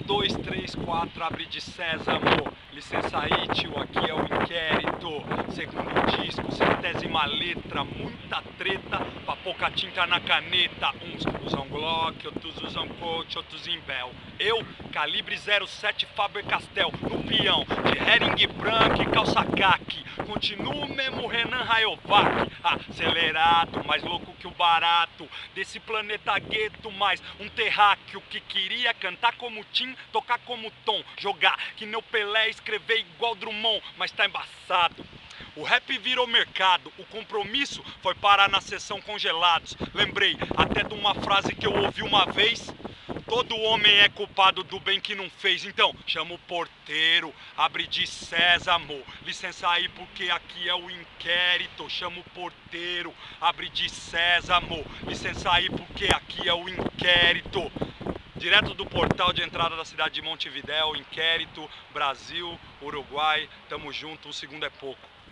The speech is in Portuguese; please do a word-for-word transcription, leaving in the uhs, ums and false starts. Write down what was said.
dois, três, quatro, abre de sésamo. Licença aí, tio, aqui é o inquérito. Segundo disco, centésima letra, muita treta, pra pouca tinta na caneta. Uns usam Glock, outros usam Coach, outros Imbel. Eu, calibre zero sete Faber-Castell, no peão, de herring branco e calça caque. Continuo mesmo Renan Rayovac, acelerado, mais louco que o barato. Desse planeta gueto, mais um terráqueo que queria cantar como Tim, tocar como Tom, jogar que nem o Pelé, escrever igual Drummond, mas tá embaçado. O rap virou mercado, o compromisso foi parar na sessão congelados. Lembrei até de uma frase que eu ouvi uma vez: todo homem é culpado do bem que não fez. Então, chama o porteiro, abre de sésamo. Licença aí porque aqui é o inquérito. Chama o porteiro, abre de sésamo. Licença aí porque aqui é o inquérito. Direto do portal de entrada da cidade de Montevidéu, inquérito, Brasil, Uruguai, tamo junto, um segundo é pouco.